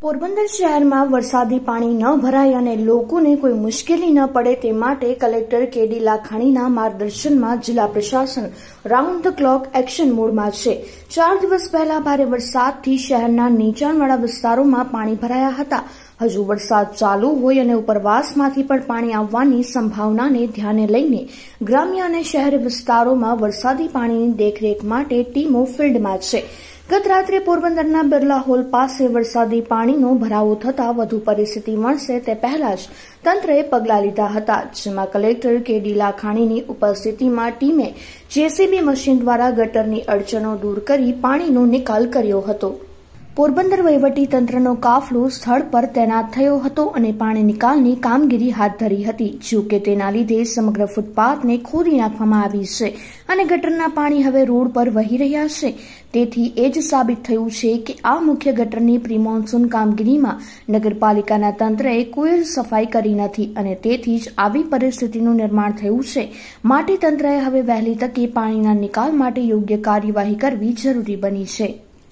પોરબંદર શહેરમાં વરસાદી પાણી ન ભરાય અને લોકોને કોઈ મુશ્કેલી ન પડે તે માટે કલેક્ટર કેડી લાખાણીના માર્ગદર્શનમાં જિલ્લા પ્રશાસન રાઉન્ડ ધ ક્લોક એક્શન મોડમાં છે। 4 દિવસ પહેલા ભારે વરસાદથી શહેરના નીચાણવાળા વિસ્તારોમાં પાણી ભરાયા હતા। હજુ વરસાદ ચાલુ હોય અને ઉપરવાસમાંથી પણ પાણી આવવાની સંભાવનાને ધ્યાને લઈને ગ્રામ્ય અને શહેરી વિસ્તારોમાં વરસાદી પાણીની દેખરેખ માટે ટીમો ફિલ્ડમાં છે। ગત રાત્રે પોરબંદરના બિરલા હોલ પાસે વરસાદી પાણીનો ભરાવો થતા વધુ પરિસ્થિતિ મળશે તે પહેલા જ તંત્રએ પગલાં લીધા હતા, જેમાં કલેક્ટર કેડી લાખાણીની ઉપસ્થિતિમાં ટીમે જેસીબી મશીન દ્વારા ગટરની અડચણો દૂર કરી પાણીનો નિકાલ કર્યો હતો। પોરબંદર વહીવટી તંત્રનો કાફલો સ્થળ પર તૈનાત થયો હતો અને પાણી નિકાલની કામગીરી હાથ ધરી હતી। જો કે તેના લીધે સમગ્ર ફૂટપાથને ખોદી નાખવામાં આવી છે અને ગટરના પાણી હવે રોડ પર વહી રહ્યા છે। તેથી એ જ સાબિત થયું છે કે આ મુખ્ય ગટરની પ્રી મોન્સૂન કામગીરીમાં નગરપાલિકાના તંત્રએ કોઈ સફાઈ કરી નથી અને તેથી જ આવી પરિસ્થિતિનું નિર્માણ થયું છે। માટે તંત્રએ હવે વહેલી તકે પાણીના નિકાલ માટે યોગ્ય કાર્યવાહી કરવી જરૂરી બની છે।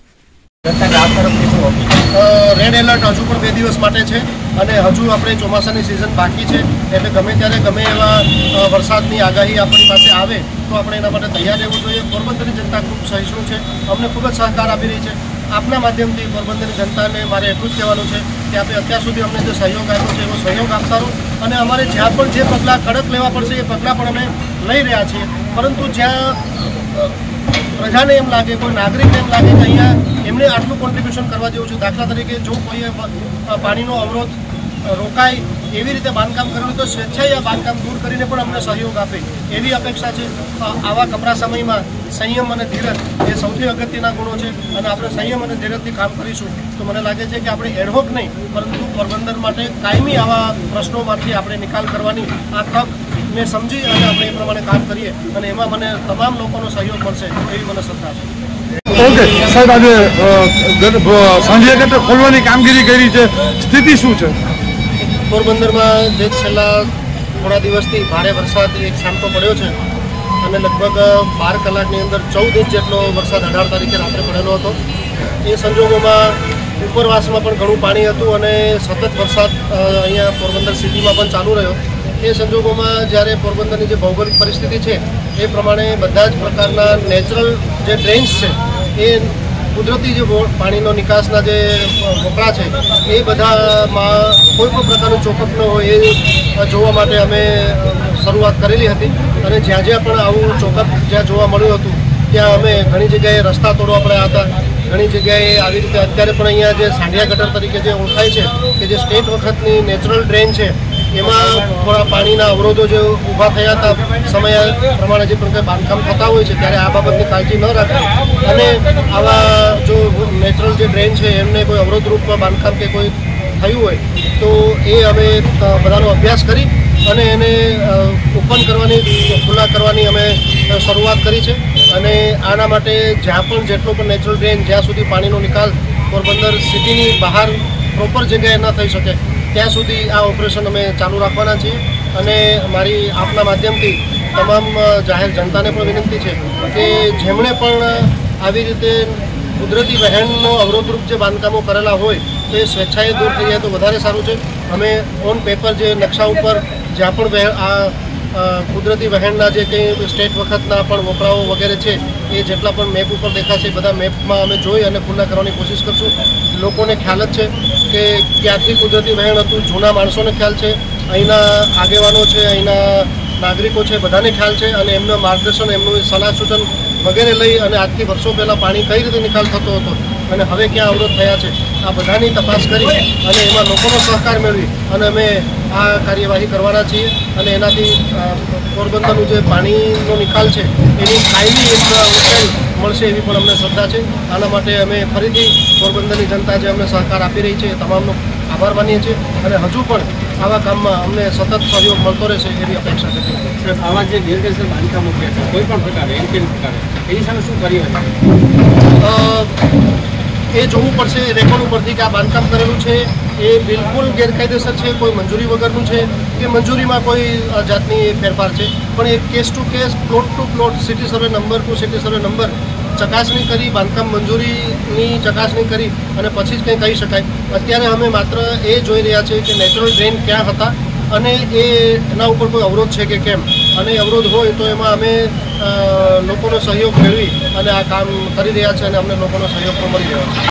રેડ એલર્ટ હજુ પણ 2 દિવસ માટે છે અને હજુ આપણે ચોમાસાની સિઝન બાકી છે, એટલે ગમે ત્યારે ગમે એવા વરસાદની આગાહી આપણી પાસે આવે તો આપણે એના માટે તૈયાર રહેવું જોઈએ। પોરબંદરની જનતા ખૂબ સહિષ્ણુ છે, અમને ખૂબ જ સહકાર આપી રહી છે। આપના માધ્યમથી પોરબંદરની જનતાને મારે એટલું જ કહેવાનું છે કે આપણે અત્યાર સુધી અમને જે સહયોગ આપ્યો છે એવો સહયોગ આપતા રહો અને અમારે જ્યાં પણ જે પગલાં કડક લેવા પડશે એ પગલાં પણ અમે લઈ રહ્યા છીએ। પરંતુ જ્યાં પ્રજાને એમ લાગે, કોઈ નાગરિકને એમ લાગે કે અહીંયા એમને આટલું કોન્ટ્રીબ્યુશન કરવા જેવું છે, દાખલા તરીકે જો કોઈએ પાણીનો અવરોધ રોકાય એવી રીતે બાંધકામ કરેલું તો સ્વેચ્છાએ આ બાંધકામ દૂર કરીને પણ અમને સહયોગ આપે એવી અપેક્ષા છે। આવા કપરા સમયમાં સંયમ અને ધીરજ એ સૌથી અગત્યના ગુણો છે અને આપણે સંયમ અને ધીરજથી કામ કરીશું તો મને લાગે છે કે આપણે એડહોક નહીં પરંતુ પોરબંદર માટે કાયમી આવા પ્રશ્નોમાંથી આપણે નિકાલ કરવાની આ તક મેં સમજી અને આપણે એ પ્રમાણે કામ કરીએ અને એમાં મને તમામ લોકોનો સહયોગ મળશે એવી મને શ્રદ્ધા છે। ઓકે સાહેબ, આજે સાંજે ગટર ખોલવાની કામગીરી કરી છે, સ્થિતિ શું છે? પોરબંદરમાં જે છેલ્લા થોડા દિવસથી ભારે વરસાદ એક સામટો પડ્યો છે અને લગભગ 12 કલાકની અંદર 14 ઇંચ જેટલો વરસાદ 18 તારીખે રાત્રે પડેલો હતો। એ સંજોગોમાં ઉપરવાસમાં પણ ઘણું પાણી હતું અને સતત વરસાદ અહીંયા પોરબંદર સિટીમાં પણ ચાલુ રહ્યો। એ સંજોગોમાં જ્યારે પોરબંદરની જે ભૌગોલિક પરિસ્થિતિ છે એ પ્રમાણે બધા જ પ્રકારના નેચરલ જે ડ્રેન્સ છે એ કુદરતી જે પાણીનો નિકાસના જે વપરા છે એ બધામાં કોઈ પણ પ્રકારનું ચોખટ ન હોય એ જોવા માટે અમે શરૂઆત કરેલી હતી અને જ્યાં જ્યાં પણ આવું ચોખટ જ્યાં જોવા મળ્યું હતું ત્યાં અમે ઘણી જગ્યાએ રસ્તા તોડવા પડ્યા હતા। ઘણી જગ્યાએ આવી રીતે અત્યારે પણ અહીંયા જે સાંઢિયા ગટર તરીકે જે ઓળખાય છે કે જે સ્ટેટ વખતની નેચરલ ડ્રેન છે એમાં થોડા પાણીના અવરોધો જે ઊભા થયા હતા સમય પ્રમાણે જે પણ કંઈ બાંધકામ થતા હોય છે ત્યારે આ બાબતની કાળજી ન રાખે અને આવા જો નેચરલ જે ડ્રેન છે એમને કોઈ અવરોધરૂપ બાંધકામ કે કોઈ થયું હોય તો એ અમે બધાનો અભ્યાસ કરી અને એને ઓપન કરવાની, ખુલ્લા કરવાની અમે શરૂઆત કરી છે અને આના માટે જ્યાં પણ જેટલો પણ નેચરલ ડ્રેન જ્યાં સુધી પાણીનો નિકાલ પોરબંદર સિટીની બહાર પ્રોપર જગ્યાએ ન થઈ શકે ત્યાં સુધી આ ઓપરેશન અમે ચાલુ રાખવાના છીએ અને મારી આપના માધ્યમથી તમામ જાહેર જનતાને પણ વિનંતી છે કે જેમણે પણ આવી રીતે કુદરતી વહેણનો અવરોધરૂપ જે બાંધકામો કરેલા હોય તો એ સ્વેચ્છાએ દૂર થઈ જાય તો વધારે સારું છે। અમે ઓન પેપર જે નકશા ઉપર જ્યાં પણ કુદરતી વહેણના જે કંઈ સ્ટેટ વખતના પણ વપરાઓ વગેરે છે એ જેટલા પણ મેપ ઉપર દેખાશે બધા મેપમાં અમે જોઈ અને ખુલ્લા કરવાની કોશિશ કરશું। લોકોને ખ્યાલ જ છે કે ક્યાંથી કુદરતી વહેણ હતું, જૂના માણસોને ખ્યાલ છે, અહીંના આગેવાનો છે, અહીંના નાગરિકો છે, બધાને ખ્યાલ છે અને એમનું માર્ગદર્શન, એમનું સલાહ સૂચન વગેરે લઈ અને આજથી વર્ષો પહેલાં પાણી કઈ રીતે નિકાલ થતો હતો અને હવે ક્યાં અવરોધ થયા છે આ બધાની તપાસ કરી અને એમાં લોકોનો સહકાર મેળવી અને અમે આ કાર્યવાહી કરવાના છીએ અને એનાથી પોરબંદરનું જે પાણીનો નિકાલ છે એની કાયમી એક ઉકેલ મળશે એવી પણ અમને શ્રદ્ધા છે। આના માટે અમે ફરીથી પોરબંદરની જનતા જે અમને સહકાર આપી રહી છે એ તમામનો આભાર માનીએ છીએ અને હજુ પણ આવા કામમાં અમને સતત સહયોગ મળતો રહેશે એવી અપેક્ષા છે। આવા જે ગેરકાયદેસર બાંધકામો છે કોઈ પણ પ્રકારે એની સામે શું કરી એ જોવું પડશે રેકોર્ડ ઉપરથી કે આ બાંધકામ કરેલું છે એ બિલકુલ ગેરકાયદેસર છે, કોઈ મંજૂરી વગરનું છે કે મંજૂરીમાં કોઈ જાતની ફેરફાર છે, પણ એ case to case, plot to plot, city survey number to city survey number ચકાસણી કરી, બાંધકામ મંજૂરીની ચકાસણી કરી અને પછી જ કંઈ કહી શકાય. અત્યારે અમે માત્ર એ જોઈ રહ્યા છીએ કે નેચરલ ડ્રેન ક્યાં હતા અને એના ઉપર કોઈ અવરોધ છે કે કેમ, અને અવરોધ હોય તો એમાં અમે લોકોનો સહયોગ મેળવી અને આ કામ કરી રહ્યા છે અને અમને લોકોનો સહયોગ પણ મળી રહ્યો છે.